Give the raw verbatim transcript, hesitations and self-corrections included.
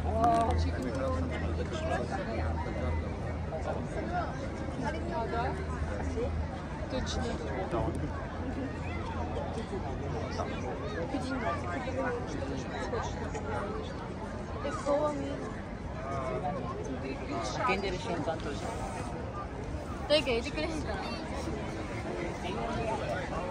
А, да? Точно.え、そうね。 叫んでる瞬間とじゃん。 誰か入れてくれへんかな。